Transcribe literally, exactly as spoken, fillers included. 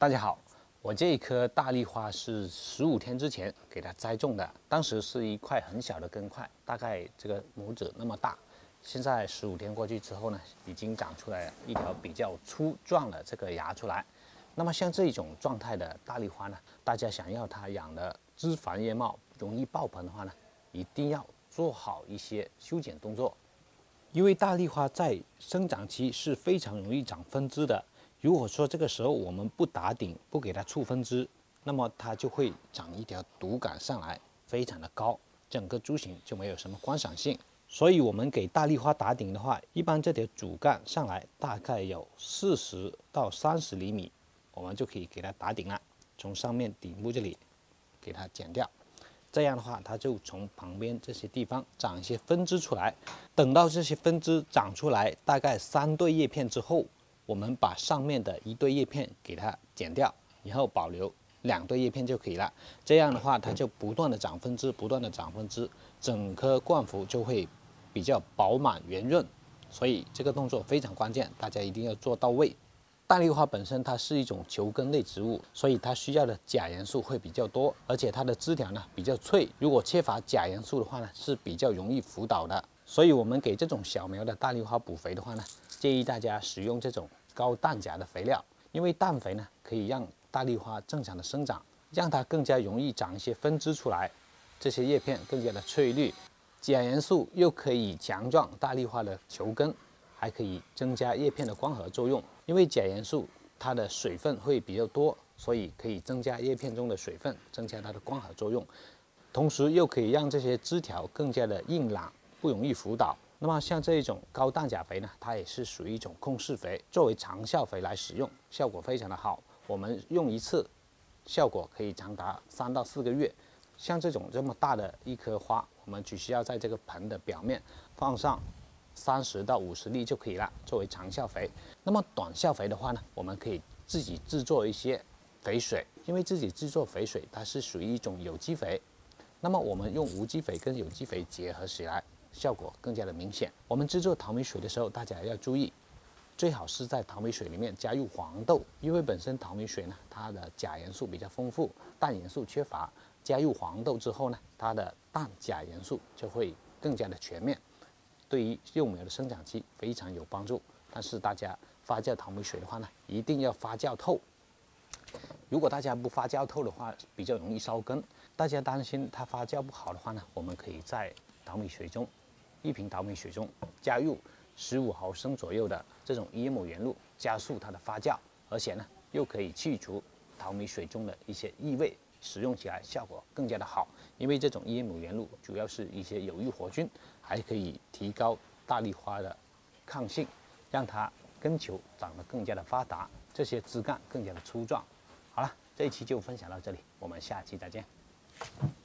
大家好，我这一棵大丽花是十五天之前给它栽种的，当时是一块很小的根块，大概这个拇指那么大。现在十五天过去之后呢，已经长出来一条比较粗壮的这个芽出来。那么像这种状态的大丽花呢，大家想要它养的枝繁叶茂、容易爆盆的话呢，一定要做好一些修剪动作。因为大丽花在生长期是非常容易长分枝的。如果说这个时候我们不打顶，不给它促分枝，那么它就会长一条独杆上来，非常的高，整个株型就没有什么观赏性。所以我们给大丽花打顶的话，一般这条主干上来大概有四十到三十厘米，我们就可以给它打顶了。从上面顶部这里给它剪掉。这样的话，它就从旁边这些地方长一些分支出来。等到这些分支长出来，大概三对叶片之后，我们把上面的一对叶片给它剪掉，然后保留两对叶片就可以了。这样的话，它就不断的长分支，不断的长分支，整棵灌幅就会比较饱满圆润。所以这个动作非常关键，大家一定要做到位。大丽花本身它是一种球根类植物，所以它需要的钾元素会比较多，而且它的枝条呢比较脆，如果缺乏钾元素的话呢，是比较容易腐倒的。所以我们给这种小苗的大丽花补肥的话呢，建议大家使用这种高氮钾的肥料，因为氮肥呢可以让大丽花正常的生长，让它更加容易长一些分支出来，这些叶片更加的翠绿，钾元素又可以强壮大丽花的球根，还可以增加叶片的光合作用。因为钾元素它的水分会比较多，所以可以增加叶片中的水分，增加它的光合作用，同时又可以让这些枝条更加的硬朗，不容易腐倒。那么像这一种高氮钾肥呢，它也是属于一种控室肥，作为长效肥来使用，效果非常的好。我们用一次，效果可以长达三到四个月。像这种这么大的一棵花，我们只需要在这个盆的表面放上三十到五十粒就可以了，作为长效肥。那么短效肥的话呢，我们可以自己制作一些肥水，因为自己制作肥水它是属于一种有机肥。那么我们用无机肥跟有机肥结合起来，效果更加的明显。我们制作淘米水的时候，大家要注意，最好是在淘米水里面加入黄豆，因为本身淘米水呢，它的钾元素比较丰富，氮元素缺乏。加入黄豆之后呢，它的氮钾元素就会更加的全面。对于幼苗的生长期非常有帮助，但是大家发酵淘米水的话呢，一定要发酵透。如果大家不发酵透的话，比较容易烧根。大家担心它发酵不好的话呢，我们可以在淘米水中，一瓶淘米水中加入十五毫升左右的这种椰母原露，加速它的发酵，而且呢又可以去除淘米水中的一些异味。使用起来效果更加的好，因为这种椰母原露主要是一些有益活菌，还可以提高大丽花的抗性，让它根球长得更加的发达，这些枝干更加的粗壮。好了，这一期就分享到这里，我们下期再见。